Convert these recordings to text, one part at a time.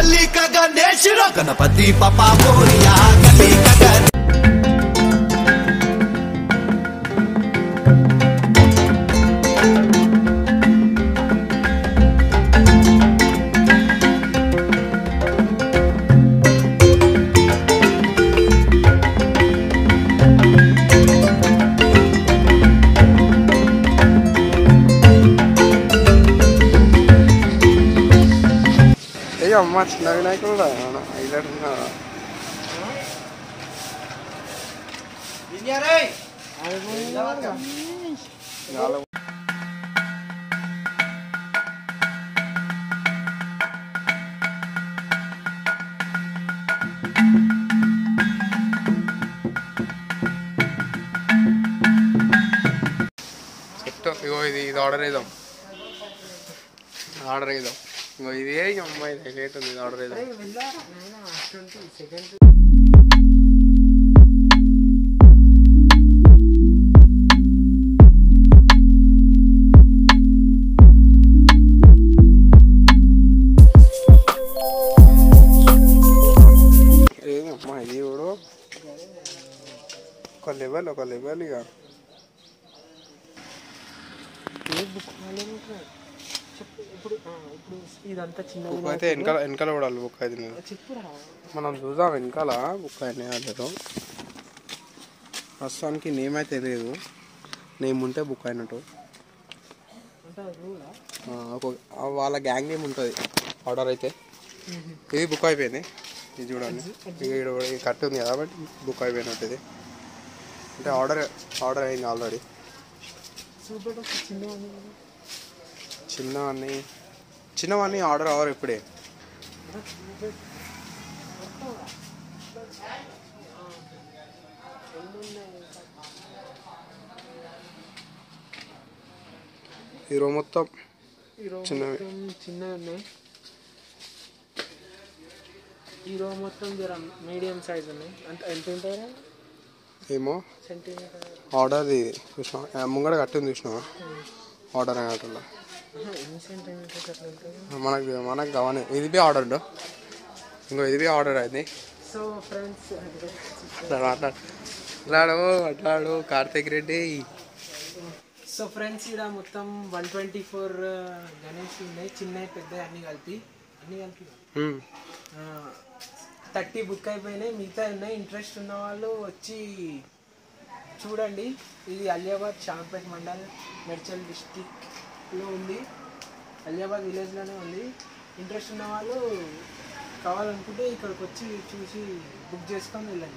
गली का गणेश रो गणपति पापा मोरिया गली का गणेश। అమ్మ చిన్న వినాయకుడు హైలైట్ ఇగో ఇది ఆర్డర్ వేద్దాం ఇంకో ఇదే అమ్మాయి హైలైట్ ఉంది ఆర్డర్ వేద్దాం ఏదమ్మా ఇది కూడా ఒక లెవెల్ ఇక అయితే వెనకాల కూడా బుక్ అయింది మనం చూద్దాం వెనకాల బుక్ అయినాయో లేదో ప్రస్తుతానికి నేమ్ అయితే తెలియదు నేమ్ ఉంటే బుక్ అయినట్టు వాళ్ళ గ్యాంగ్ నేమ్ ఉంటుంది ఆర్డర్ అయితే ఇది బుక్ అయిపోయింది ఇది చూడండి ఇది కట్ ఉంది కదా బట్ బుక్ అయిపోయినట్టు ఇది అంటే ఆర్డర్ అయింది ఆల్రెడీ చిన్నవన్నీ ఆర్డర్ అవ్వరు ఇప్పుడే హీరో మొత్తం చిన్నవి ఉన్నాయి హీరో మొత్తం మీడియం సైజ్ ఉన్నాయి అంటే ఎంత ఉంటారా ఏమో ఆర్డర్ది చూసినా ముంగడ కట్టింది చూసినావా ఆర్డర్ అయినట్టు మనకు కావాలి ఇది బి ఆర్డర్ ఇంకో ఇది బి ఆర్డర్ అయింది సో ఫ్రెండ్స్ అట్లాడు కార్తిక్ రెడ్డి సో ఫ్రెండ్స్ ఇక్కడ మొత్తం 124 గణేష్ ఉన్నాయి చిన్నవి పెద్దవి అన్నీ కలిపి 30 బుక్ అయిపోయినాయి మిగతా ఉన్నాయి ఇంట్రెస్ట్ ఉన్న వాళ్ళు వచ్చి చూడండి ఇది అలియాబాద్ షాంపేట్ మండల్ మెడ్చల్ డిస్టిక్లో ఉంది అలియాబాద్ విలేజ్లోనే ఉంది ఇంట్రెస్ట్ ఉన్న వాళ్ళు కావాలనుకుంటే ఇక్కడికి వచ్చి చూసి బుక్ చేసుకొని వెళ్ళండి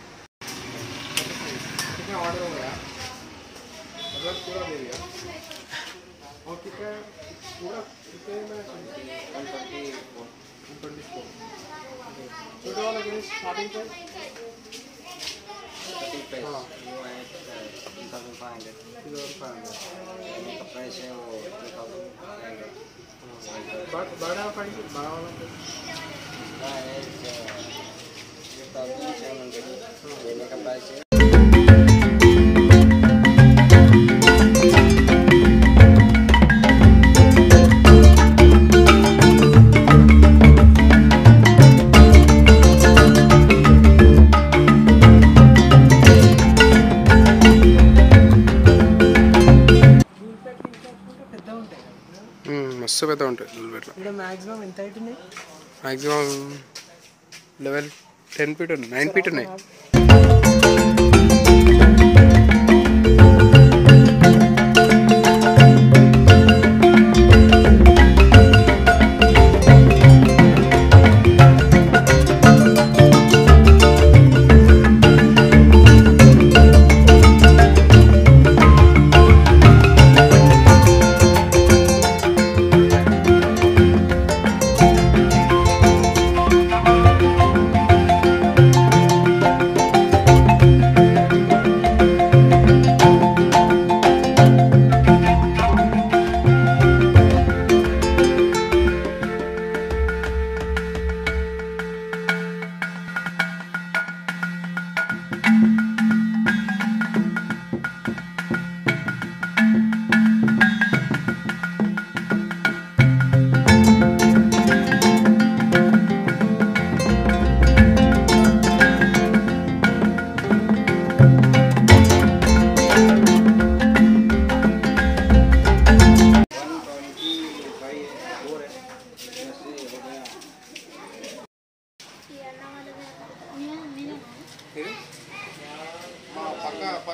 बड़ा पड़ी बड़ा वाला लेने का प्राइस है మస్తు పెద్ద ఉంటాయి మ్యాక్సిమం లెవెల్ 10 ఫీట్ ఉన్నాయి 9 ఫీట్ ఉన్నాయి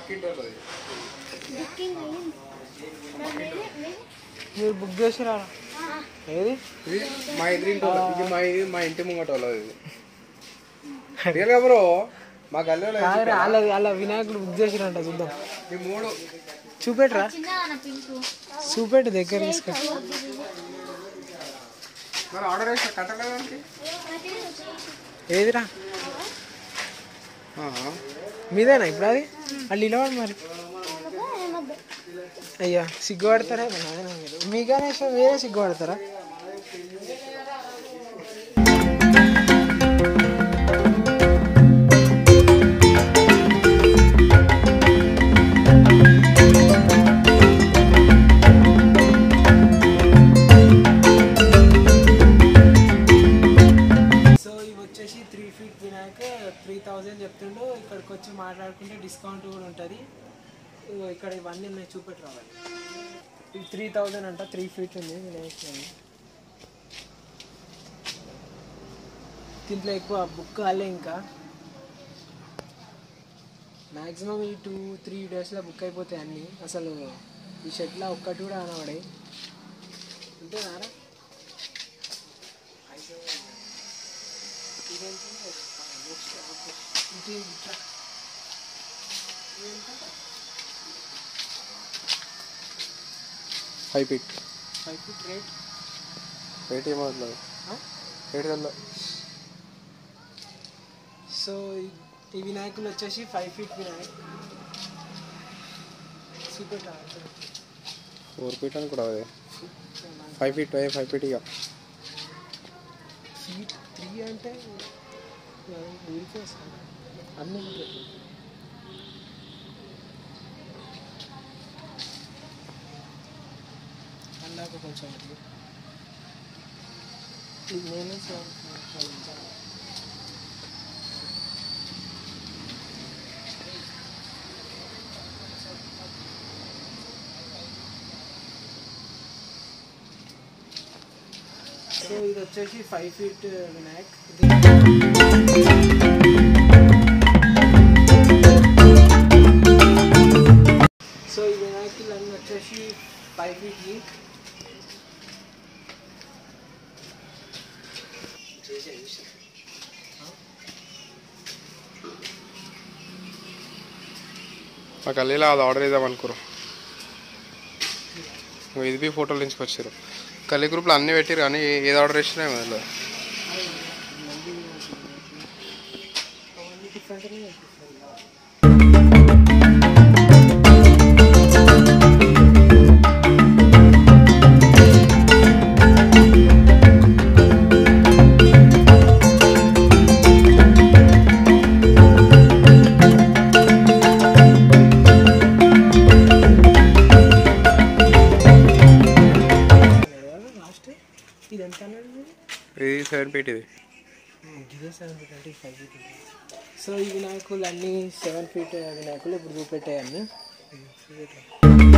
మీరు బుక్ చేసిరా ఏది ఇది మా ఎదురింటి ఇది మా ఇంటి ముంగట వాళ్ళది రియల్ గా బ్రో మా గల్లీలో అలా వినాయకుడు బుక్ చేసిరంట చూద్దాం ఈ 3 చూపెట్రా చూపెట్టు దగ్గర తీసుకు మరి ఆర్డర్ వేసి కట్టలేదంటే ఏదిరా మీదేనా ఇప్పుడు అది వాళ్ళు నిలబడి మరి అయ్యా సిగ్గుపడతారా మీ గణేష్ వేరే సిగ్గుపడతారా వచ్చేసి 3 feet వినాయక 3000 చెప్తుండో ఇక్కడికి వచ్చి మాట్లాడుకుంటే డిస్కౌంట్ కూడా ఉంటుంది ఇక్కడ ఇవన్నీ నేను చూపెట్టి రావాలి ఇది 3000 అంట 3 feet ఉంది వినాయక దీంట్లో ఎక్కువ బుక్ కాలే ఇంకా మ్యాక్సిమం ఈ 2-3 డేస్లో బుక్ అయిపోతాయి అన్నీ అసలు ఈ షెడ్లో ఒక్కటి కూడా అనబడాయి అంతేనారా ఫైవ్ ఫీట్ రేట్ ఏమవుతుంది రేట్ సో ఈ వినాయకులు వచ్చేసి 5 feet వినాయక్ సూపర్ 4 feet అని కూడా అదే 5 feet 5 feet ఇక ఫీట్ 3 అంటే ఊరికే వస్తాను అన్నీ అన్నాక కొంచెం ఇది నేనే సో ఇది వచ్చేసి 5 feet వినాయక్ సో ఈ వినాయకులు అన్నీ వచ్చేసి 5 feet లింక్ మా గల్లీలో అది ఆర్డర్ చేద్దాం అనుకోరు ఇది బి ఫోటోలు తీసుకొచ్చారు గల్లీ గ్రూప్లో అన్నీ పెట్టారు కానీ ఏది ఆర్డర్ చేసినా మొదలు ఇది 7 feet ఇది ఇదే 7 feet అంటే 5 feet సో ఈ వినాయకులు అన్నీ 7 feet వినాయకులు ఇప్పుడు చూపెట్టాయి అన్నీ